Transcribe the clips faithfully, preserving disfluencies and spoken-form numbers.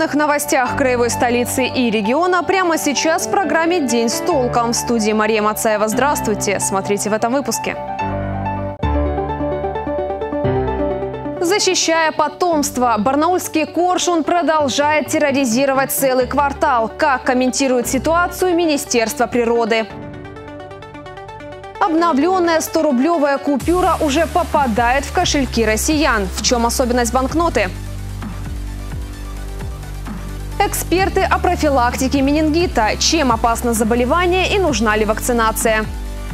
главных новостях краевой столицы и региона прямо сейчас в программе «День с толком». В студии Мария Мацаева. Здравствуйте. Смотрите в этом выпуске. Защищая потомство, барнаульский коршун продолжает терроризировать целый квартал. Как комментирует ситуацию Министерство природы? Обновленная сторублевая купюра уже попадает в кошельки россиян. В чем особенность банкноты? Эксперты о профилактике менингита. Чем опасно заболевание и нужна ли вакцинация?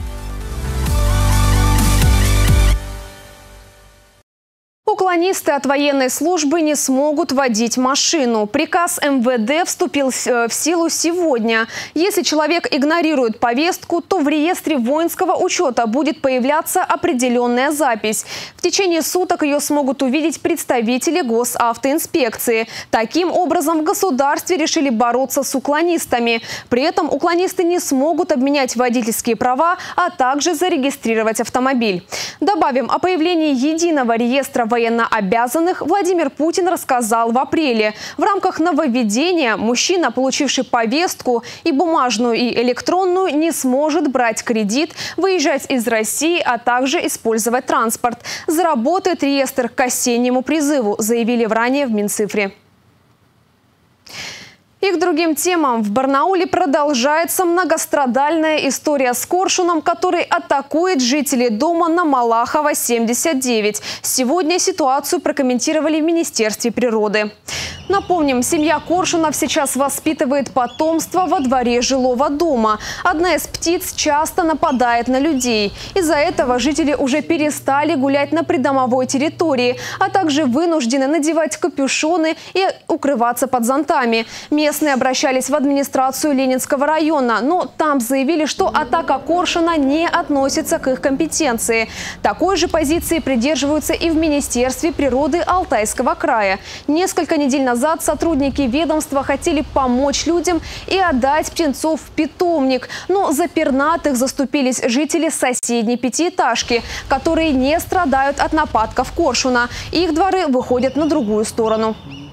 Уклонисты от военной службы не смогут водить машину. Приказ эм вэ дэ вступил в силу сегодня. Если человек игнорирует повестку, то в реестре воинского учета будет появляться определенная запись. В течение суток ее смогут увидеть представители госавтоинспекции. Таким образом, в государстве решили бороться с уклонистами. При этом уклонисты не смогут обменять водительские права, а также зарегистрировать автомобиль. Добавим, о появлении единого реестра военных обязанных Владимир Путин рассказал в апреле. В рамках нововведения мужчина, получивший повестку и бумажную, и электронную, не сможет брать кредит, выезжать из России, а также использовать транспорт. Заработает реестр к осеннему призыву, заявили ранее в Минцифре. И к другим темам. В Барнауле продолжается многострадальная история с коршуном, который атакует жителей дома на Малахова, семьдесят девять. Сегодня ситуацию прокомментировали в Министерстве природы. Напомним, семья коршунов сейчас воспитывает потомство во дворе жилого дома. Одна из птиц часто нападает на людей. Из-за этого жители уже перестали гулять на придомовой территории, а также вынуждены надевать капюшоны и укрываться под зонтами. Местные обращались в администрацию Ленинского района, но там заявили, что атака коршуна не относится к их компетенции. Такой же позиции придерживаются и в Министерстве природы Алтайского края. Несколько недель назад Назад сотрудники ведомства хотели помочь людям и отдать птенцов в питомник. Но за пернатых заступились жители соседней пятиэтажки, которые не страдают от нападков коршуна. Их дворы выходят на другую сторону.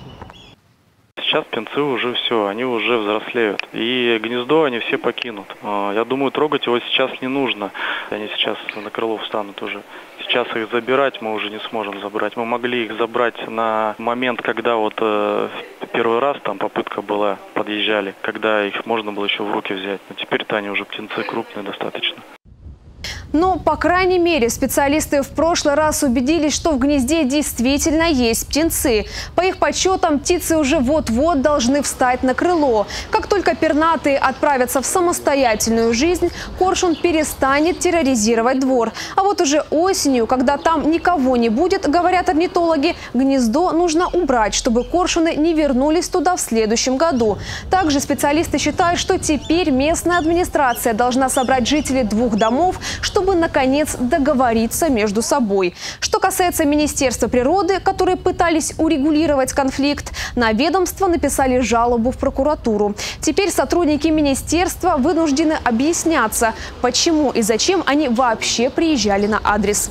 Сейчас птенцы уже все, они уже взрослеют. И гнездо они все покинут. Я думаю, трогать его сейчас не нужно. Они сейчас на крыло встанут уже. Сейчас их забирать мы уже не сможем забрать. Мы могли их забрать на момент, когда вот э, первый раз там попытка была, подъезжали, когда их можно было еще в руки взять. Но теперь-то они уже птенцы крупные достаточно. Но, по крайней мере, специалисты в прошлый раз убедились, что в гнезде действительно есть птенцы. По их подсчетам, птицы уже вот-вот должны встать на крыло. Как только пернатые отправятся в самостоятельную жизнь, коршун перестанет терроризировать двор. А вот уже осенью, когда там никого не будет, говорят орнитологи, гнездо нужно убрать, чтобы коршуны не вернулись туда в следующем году. Также специалисты считают, что теперь местная администрация должна собрать жителей двух домов, чтобы чтобы, наконец, договориться между собой. Что касается Министерства природы, которые пытались урегулировать конфликт, на ведомство написали жалобу в прокуратуру. Теперь сотрудники министерства вынуждены объясняться, почему и зачем они вообще приезжали на адрес.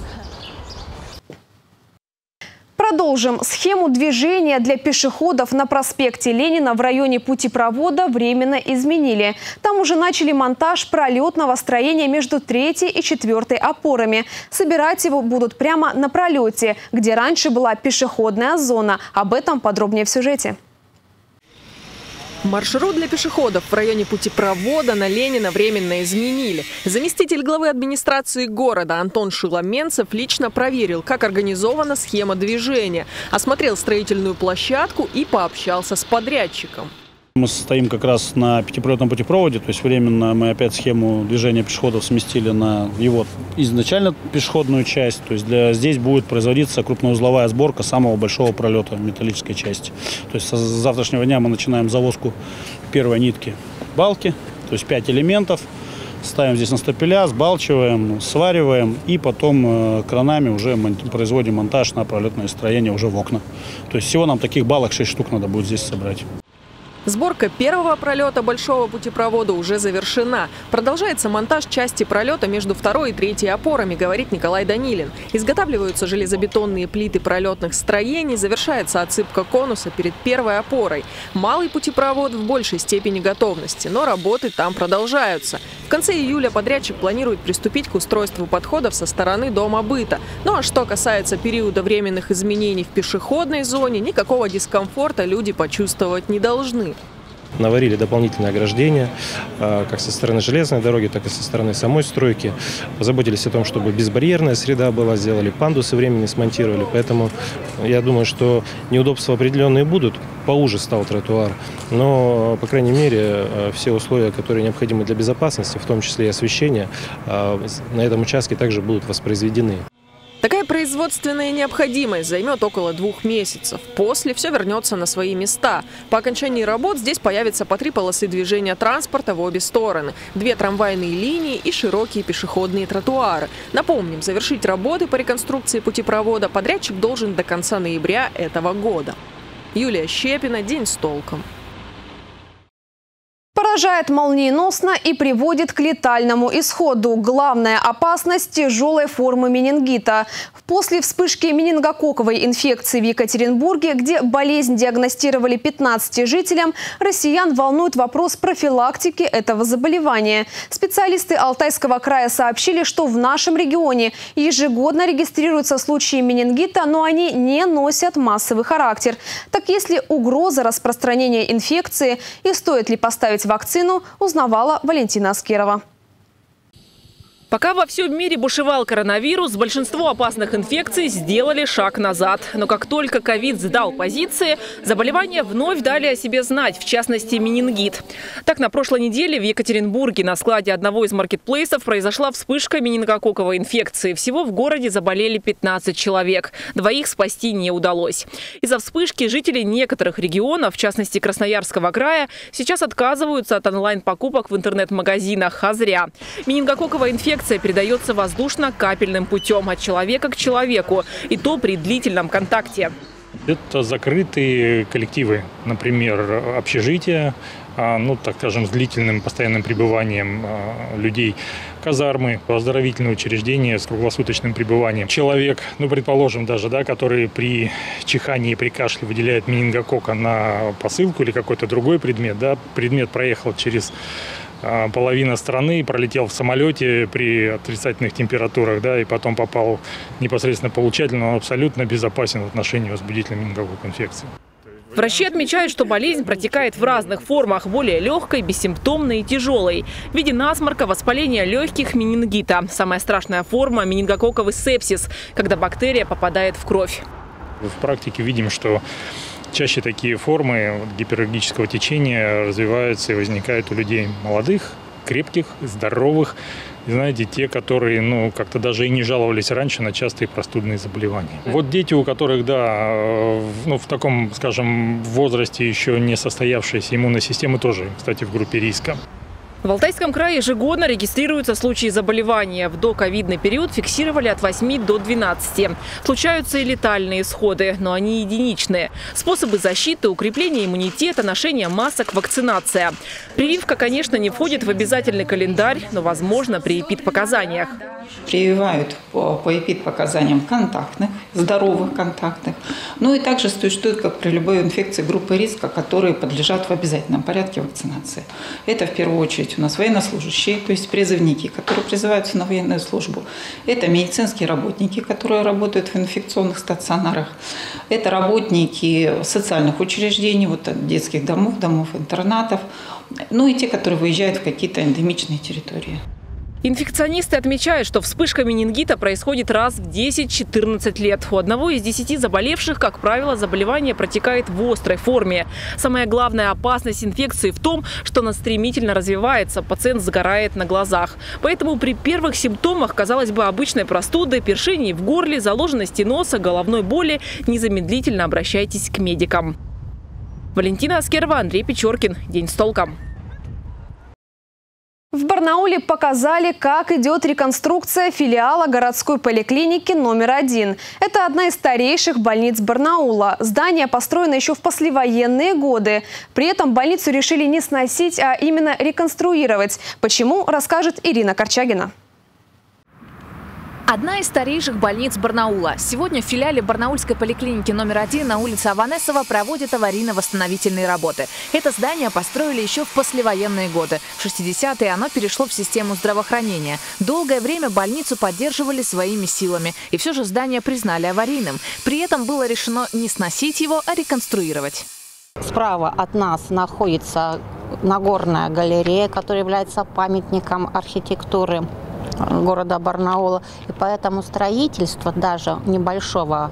Продолжим. Схему движения для пешеходов на проспекте Ленина в районе путепровода временно изменили. Там уже начали монтаж пролетного строения между третьей и четвертой опорами. Собирать его будут прямо на пролете, где раньше была пешеходная зона. Об этом подробнее в сюжете. Маршрут для пешеходов в районе путепровода на Ленина временно изменили. Заместитель главы администрации города Антон Шиломенцев лично проверил, как организована схема движения, осмотрел строительную площадку и пообщался с подрядчиком. Мы стоим как раз на пятипролетном путепроводе, то есть временно мы опять схему движения пешеходов сместили на его изначально пешеходную часть. То есть для, здесь будет производиться крупноузловая сборка самого большого пролета металлической части. То есть с завтрашнего дня мы начинаем завозку первой нитки балки, то есть пять элементов. Ставим здесь на стапеля, сбалчиваем, свариваем и потом э, кранами уже производим монтаж на пролетное строение уже в окна. То есть всего нам таких балок шесть штук надо будет здесь собрать. Сборка первого пролета большого путепровода уже завершена. Продолжается монтаж части пролета между второй и третьей опорами, говорит Николай Данилин. Изготавливаются железобетонные плиты пролетных строений, завершается отсыпка конуса перед первой опорой. Малый путепровод в большей степени готовности, но работы там продолжаются. В конце июля подрядчик планирует приступить к устройству подходов со стороны Дома быта. Ну а что касается периода временных изменений в пешеходной зоне, никакого дискомфорта люди почувствовать не должны. Наварили дополнительное ограждение, как со стороны железной дороги, так и со стороны самой стройки. Позаботились о том, чтобы безбарьерная среда была, сделали пандусы, временно смонтировали. Поэтому я думаю, что неудобства определенные будут. Поуже стал тротуар, но, по крайней мере, все условия, которые необходимы для безопасности, в том числе и освещение, на этом участке также будут воспроизведены. Такая производственная необходимость займет около двух месяцев. После все вернется на свои места. По окончании работ здесь появятся по три полосы движения транспорта в обе стороны, две трамвайные линии и широкие пешеходные тротуары. Напомним, завершить работы по реконструкции путепровода подрядчик должен до конца ноября этого года. Юлия Щепина, День с толком. Поражает молниеносно и приводит к летальному исходу. Главная опасность – тяжелой формы менингита. После вспышки менингококковой инфекции в Екатеринбурге, где болезнь диагностировали пятнадцати жителям, россиян волнует вопрос профилактики этого заболевания. Специалисты Алтайского края сообщили, что в нашем регионе ежегодно регистрируются случаи менингита, но они не носят массовый характер. Так есть ли угроза распространения инфекции и стоит ли поставить вакцину, узнавала Валентина Аскерова. Пока во всем мире бушевал коронавирус, большинство опасных инфекций сделали шаг назад. Но как только ковид сдал позиции, заболевания вновь дали о себе знать, в частности менингит. Так, на прошлой неделе в Екатеринбурге на складе одного из маркетплейсов произошла вспышка менингококковой инфекции. Всего в городе заболели пятнадцать человек. Двоих спасти не удалось. Из-за вспышки жители некоторых регионов, в частности Красноярского края, сейчас отказываются от онлайн-покупок в интернет-магазинах. А зря. Менингококковая инфекция передается воздушно-капельным путем от человека к человеку, и то при длительном контакте. Это закрытые коллективы, например, общежития, ну, так скажем, с длительным постоянным пребыванием людей, казармы, оздоровительные учреждения с круглосуточным пребыванием. Человек, ну, предположим даже, да, который при чихании и при кашле выделяет менингококка на посылку или какой-то другой предмет, да, предмет проехал через половина страны, пролетел в самолете при отрицательных температурах, да, и потом попал непосредственно получатель, но он абсолютно безопасен в отношении возбудителя менингококковой инфекции. Врачи отмечают, что болезнь протекает в разных формах – более легкой, бессимптомной и тяжелой. В виде насморка, воспаления легких, менингита. Самая страшная форма – менингококковый сепсис, когда бактерия попадает в кровь. В практике видим, что чаще такие формы гипераллергического течения развиваются и возникают у людей молодых, крепких, здоровых. И знаете, те, которые, ну, как-то даже и не жаловались раньше на частые простудные заболевания. Вот дети, у которых, да, ну, в таком, скажем, возрасте еще не состоявшейся иммунной системы, тоже, кстати, в группе риска. В Алтайском крае ежегодно регистрируются случаи заболевания. В доковидный период фиксировали от восьми до двенадцати. Случаются и летальные исходы, но они единичные. Способы защиты, укрепления иммунитета, ношение масок, вакцинация. Прививка, конечно, не входит в обязательный календарь, но возможно при эпидпоказаниях. Прививают по, по эпидпоказаниям контактных, здоровых контактных. Ну и также существует, как при любой инфекции, группы риска, которые подлежат в обязательном порядке вакцинации. Это в первую очередь у нас военнослужащие, то есть призывники, которые призываются на военную службу. Это медицинские работники, которые работают в инфекционных стационарах. Это работники социальных учреждений, вот от детских домов, домов интернатов. Ну и те, которые выезжают в какие-то эндемичные территории. Инфекционисты отмечают, что вспышка менингита происходит раз в десять-четырнадцать лет. У одного из десяти заболевших, как правило, заболевание протекает в острой форме. Самая главная опасность инфекции в том, что она стремительно развивается, пациент сгорает на глазах. Поэтому при первых симптомах, казалось бы, обычной простуды, першении в горле, заложенности носа, головной боли, незамедлительно обращайтесь к медикам. Валентина Аскерова, Андрей Печоркин. День с толком. В Барнауле показали, как идет реконструкция филиала городской поликлиники номер один. Это одна из старейших больниц Барнаула. Здание построено еще в послевоенные годы. При этом больницу решили не сносить, а именно реконструировать. Почему, расскажет Ирина Корчагина. Одна из старейших больниц Барнаула. Сегодня в филиале барнаульской поликлиники номер один на улице Аванесова проводят аварийно-восстановительные работы. Это здание построили еще в послевоенные годы. В шестидесятые оно перешло в систему здравоохранения. Долгое время больницу поддерживали своими силами. И все же здание признали аварийным. При этом было решено не сносить его, а реконструировать. Справа от нас находится Нагорная галерея, которая является памятником архитектуры города Барнаула. И поэтому строительство даже небольшого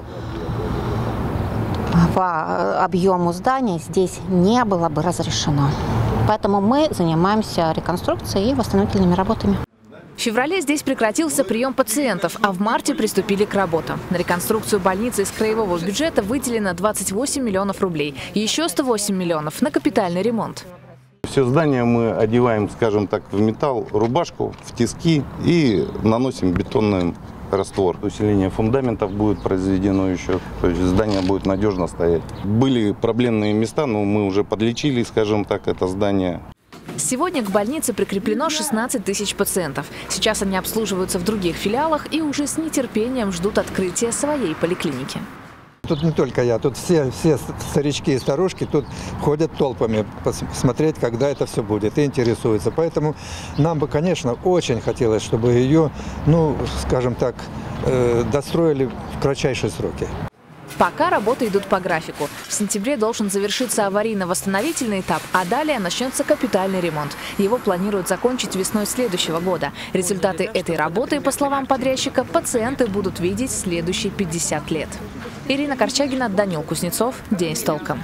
по объему здания здесь не было бы разрешено. Поэтому мы занимаемся реконструкцией и восстановительными работами. В феврале здесь прекратился прием пациентов, а в марте приступили к работам. На реконструкцию больницы из краевого бюджета выделено двадцать восемь миллионов рублей. И еще сто восемь миллионов на капитальный ремонт. Все здание мы одеваем, скажем так, в металл, рубашку, в тиски и наносим бетонный раствор. Усиление фундаментов будет произведено еще, то есть здание будет надежно стоять. Были проблемные места, но мы уже подлечили, скажем так, это здание. Сегодня к больнице прикреплено шестнадцать тысяч пациентов. Сейчас они обслуживаются в других филиалах и уже с нетерпением ждут открытия своей поликлиники. Тут не только я, тут все, все старички и старушки тут ходят толпами посмотреть, когда это все будет, и интересуются. Поэтому нам бы, конечно, очень хотелось, чтобы ее, ну, скажем так, э, достроили в кратчайшие сроки. Пока работы идут по графику. В сентябре должен завершиться аварийно-восстановительный этап, а далее начнется капитальный ремонт. Его планируют закончить весной следующего года. Результаты этой работы, по словам подрядчика, пациенты будут видеть следующие пятьдесят лет. Ирина Корчагина, Данил Кузнецов. День с толком.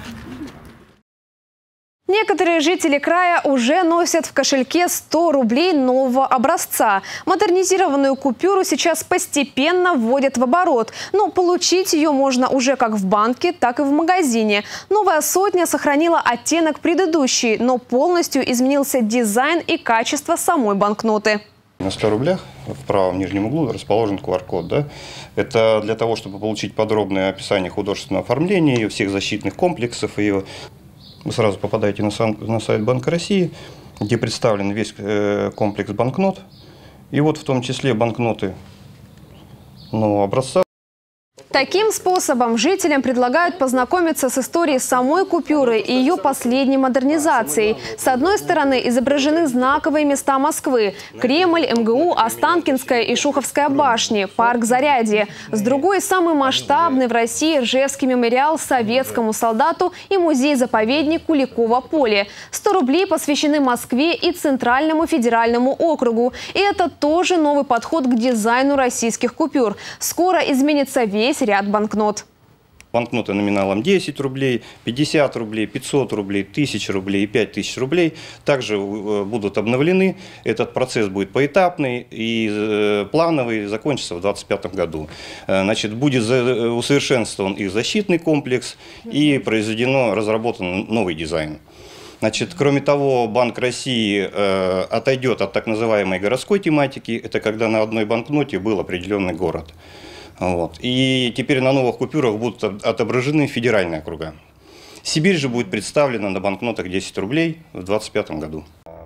Некоторые жители края уже носят в кошельке сто рублей нового образца. Модернизированную купюру сейчас постепенно вводят в оборот. Но получить ее можно уже как в банке, так и в магазине. Новая сотня сохранила оттенок предыдущей, но полностью изменился дизайн и качество самой банкноты. На ста рублях в правом нижнем углу расположен ку ар код. Да? Это для того, чтобы получить подробное описание художественного оформления ее, всех защитных комплексов ее. Вы сразу попадаете на, сам, на сайт Банка России, где представлен весь э, комплекс банкнот. И вот в том числе банкноты нового образца. Таким способом жителям предлагают познакомиться с историей самой купюры и ее последней модернизацией. С одной стороны изображены знаковые места Москвы – Кремль, эм гэ у, Останкинская и Шуховская башни, парк Зарядье. С другой – самый масштабный в России Ржевский мемориал советскому солдату и музей-заповедник Куликово поле. сто рублей посвящены Москве и Центральному федеральному округу. И это тоже новый подход к дизайну российских купюр. Скоро изменится весь ряд банкнот. Банкноты номиналом десять рублей, пятьдесят рублей, пятьсот рублей, тысяча рублей и пять тысяч рублей также будут обновлены. Этот процесс будет поэтапный и плановый, закончится в две тысячи двадцать пятом году. Значит, будет усовершенствован их защитный комплекс и произведено, разработан новый дизайн. Значит, кроме того, Банк России э, отойдет от так называемой городской тематики. Это когда на одной банкноте был определенный город. Вот. И теперь на новых купюрах будут отображены федеральные округа. Сибирь же будет представлена на банкнотах десять рублей в две тысячи двадцать пятом году.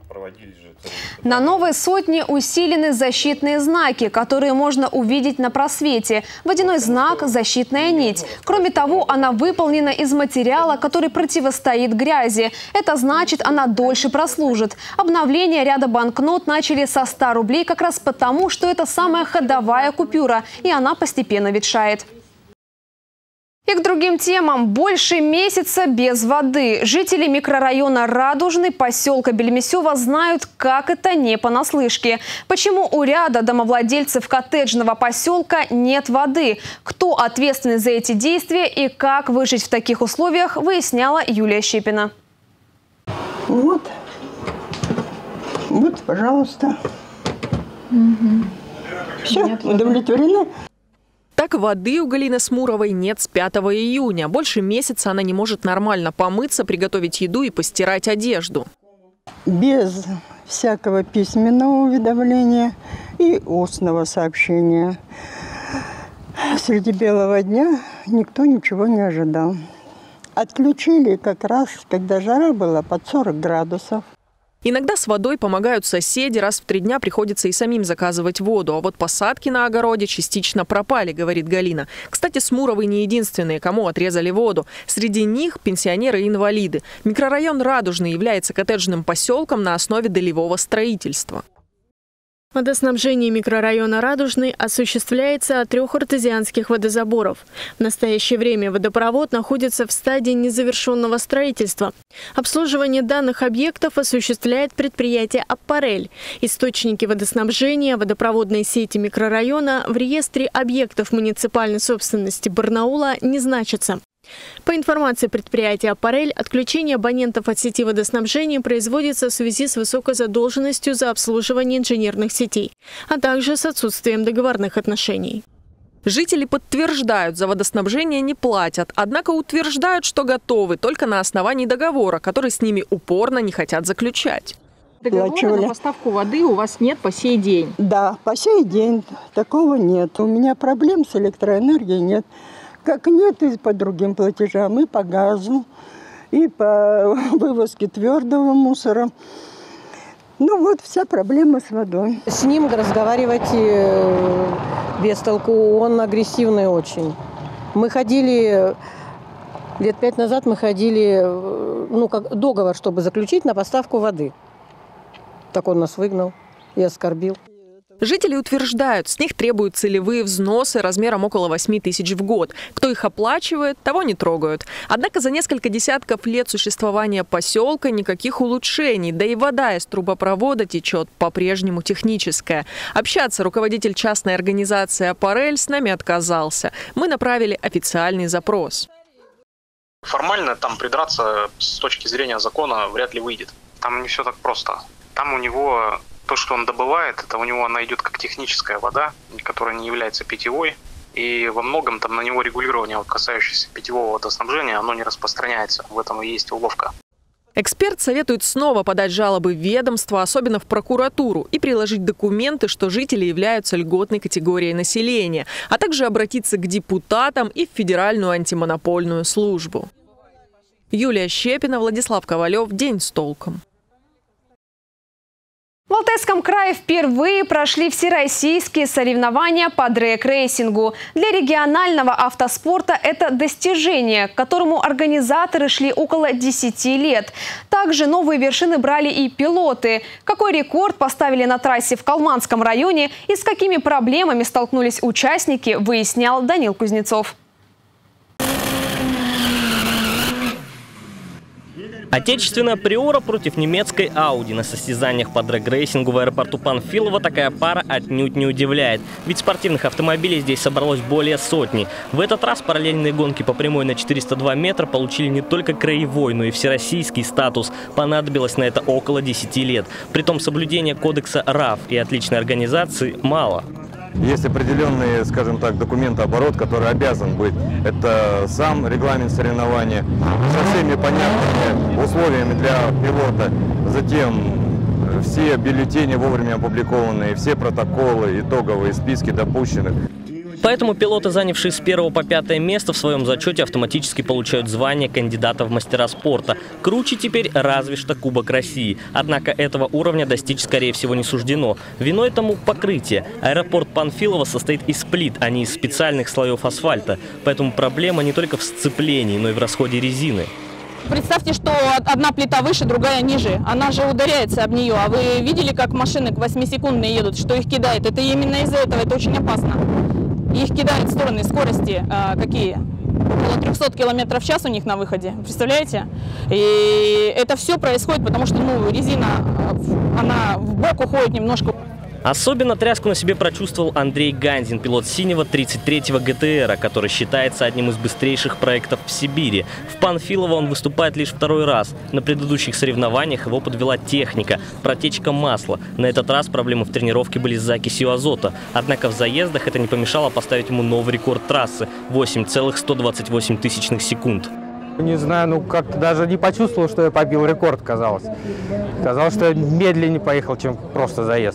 На новой сотне усилены защитные знаки, которые можно увидеть на просвете. Водяной знак – защитная нить. Кроме того, она выполнена из материала, который противостоит грязи. Это значит, она дольше прослужит. Обновление ряда банкнот начали со ста рублей как раз потому, что это самая ходовая купюра, и она постепенно ветшает. И к другим темам. Больше месяца без воды. Жители микрорайона Радужный поселка Бельмесева знают, как это не понаслышке. Почему у ряда домовладельцев коттеджного поселка нет воды? Кто ответственен за эти действия и как выжить в таких условиях, выясняла Юлия Щепина. Вот. Вот, пожалуйста. Угу. Все, удовлетворены? Так, воды у Галины Смуровой нет с пятого июня. Больше месяца она не может нормально помыться, приготовить еду и постирать одежду. Без всякого письменного уведомления и устного сообщения. Среди белого дня никто ничего не ожидал. Отключили как раз, когда жара была под сорок градусов. Иногда с водой помогают соседи, раз в три дня приходится и самим заказывать воду. А вот посадки на огороде частично пропали, говорит Галина. Кстати, Смуровы не единственные, кому отрезали воду. Среди них пенсионеры и инвалиды. Микрорайон Радужный является коттеджным поселком на основе долевого строительства. Водоснабжение микрорайона Радужный осуществляется от трех артезианских водозаборов. В настоящее время водопровод находится в стадии незавершенного строительства. Обслуживание данных объектов осуществляет предприятие «Аппарель». Источники водоснабжения водопроводной сети микрорайона в реестре объектов муниципальной собственности Барнаула не значатся. По информации предприятия «Аппарель», отключение абонентов от сети водоснабжения производится в связи с высокой задолженностью за обслуживание инженерных сетей, а также с отсутствием договорных отношений. Жители подтверждают, за водоснабжение не платят, однако утверждают, что готовы только на основании договора, который с ними упорно не хотят заключать. Договора на поставку воды у вас нет по сей день? Да, по сей день такого нет. У меня проблем с электроэнергией нет. Как нет и по другим платежам, и по газу, и по вывозке твердого мусора. Ну вот вся проблема с водой. С ним разговаривать без толку, он агрессивный очень. Мы ходили, лет пять назад мы ходили, ну как договор, чтобы заключить на поставку воды. Так он нас выгнал и оскорбил. Жители утверждают, с них требуют целевые взносы размером около восьми тысяч в год. Кто их оплачивает, того не трогают. Однако за несколько десятков лет существования поселка никаких улучшений, да и вода из трубопровода течет по-прежнему техническая. Общаться руководитель частной организации «Аппарель» с нами отказался. Мы направили официальный запрос. Формально там придраться с точки зрения закона вряд ли выйдет. Там не все так просто. Там у него... То, что он добывает, это у него она идет как техническая вода, которая не является питьевой. И во многом там на него регулирование, вот, касающееся питьевого водоснабжения, оно не распространяется. В этом и есть уловка. Эксперт советует снова подать жалобы в ведомство, особенно в прокуратуру, и приложить документы, что жители являются льготной категорией населения, а также обратиться к депутатам и в Федеральную антимонопольную службу. Юлия Щепина, Владислав Ковалев. День с толком. В Алтайском крае впервые прошли всероссийские соревнования по дрэг-рейсингу. Для регионального автоспорта это достижение, к которому организаторы шли около десяти лет. Также новые вершины брали и пилоты. Какой рекорд поставили на трассе в Калманском районе и с какими проблемами столкнулись участники, выяснял Данил Кузнецов. Отечественная Приора против немецкой Ауди. На состязаниях по дрэг-рейсингу в аэропорту Панфилова такая пара отнюдь не удивляет. Ведь спортивных автомобилей здесь собралось более сотни. В этот раз параллельные гонки по прямой на четыреста два метра получили не только краевой, но и всероссийский статус. Понадобилось на это около десяти лет. Притом соблюдения кодекса РАФ и отличной организации мало. Есть определенный, скажем так, документооборот, который обязан быть. Это сам регламент соревнования со всеми понятными условиями для пилота. Затем все бюллетени вовремя опубликованные, все протоколы, итоговые списки допущенных. Поэтому пилоты, занявшие с первого по пятое место в своем зачете, автоматически получают звание кандидата в мастера спорта. Круче теперь разве что Кубок России. Однако этого уровня достичь, скорее всего, не суждено. Виной тому покрытие. Аэропорт Панфилова состоит из плит, а не из специальных слоев асфальта. Поэтому проблема не только в сцеплении, но и в расходе резины. Представьте, что одна плита выше, другая ниже. Она же ударяется об нее. А вы видели, как машины восьмисекундные едут, что их кидает? Это именно из-за этого, это очень опасно. Их кидают в стороны, скорости а, какие? Около трёхсот километров в час у них на выходе. Представляете? И это все происходит, потому что ну, резина, она в бок уходит немножко. Особенно тряску на себе прочувствовал Андрей Ганзин, пилот синего тридцать третьего ГТРа, который считается одним из быстрейших проектов в Сибири. В Панфилово он выступает лишь второй раз. На предыдущих соревнованиях его подвела техника – протечка масла. На этот раз проблемы в тренировке были с закисью азота. Однако в заездах это не помешало поставить ему новый рекорд трассы – восемь целых сто двадцать восемь тысячных секунд. Не знаю, ну как-то даже не почувствовал, что я побил рекорд, казалось. Казалось, что я медленнее поехал, чем просто заезд.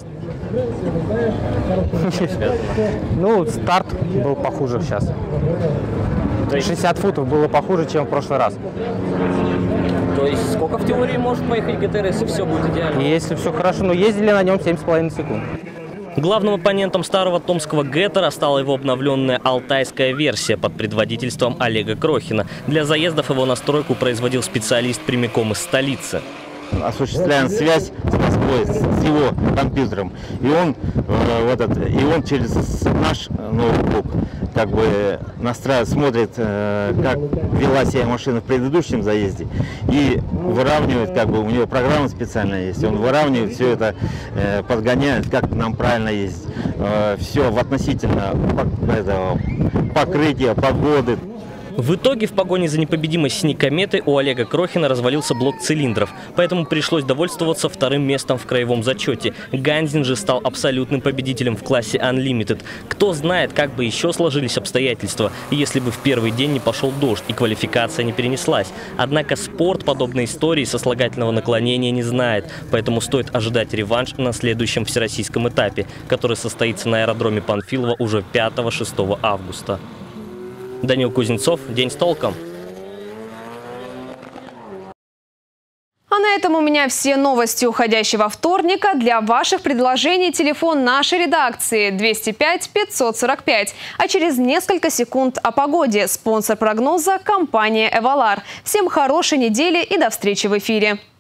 Ну, старт был похуже сейчас. шестьдесят футов было похуже, чем в прошлый раз. То есть сколько в теории может поехать ГТР, если все будет идеально? Если все хорошо, но ездили на нем семь с половиной секунд. Главным оппонентом старого томского Геттера стала его обновленная алтайская версия под предводительством Олега Крохина. Для заездов его настройку производил специалист прямиком из столицы. Осуществляем связь с Москвой, с его компьютером, и он, э, вот это, и он через наш ноутбук как бы настраивает, смотрит, э, как вела себя машина в предыдущем заезде, и выравнивает, как бы у него программа специальная есть, он выравнивает все это, э, подгоняет, как нам правильно ездить, э, все в относительно этого, покрытия, погоды. В итоге в погоне за непобедимость синей кометы у Олега Крохина развалился блок цилиндров, поэтому пришлось довольствоваться вторым местом в краевом зачете. Ганзин же стал абсолютным победителем в классе Unlimited. Кто знает, как бы еще сложились обстоятельства, если бы в первый день не пошел дождь и квалификация не перенеслась. Однако спорт подобной истории сослагательного наклонения не знает, поэтому стоит ожидать реванш на следующем всероссийском этапе, который состоится на аэродроме Панфилова уже пятого-шестого августа. Данил Кузнецов, День с толком. А на этом у меня все новости уходящего вторника. Для ваших предложений телефон нашей редакции двести пять пятьсот сорок пять. А через несколько секунд о погоде. Спонсор прогноза – компания «Эвалар». Всем хорошей недели и до встречи в эфире.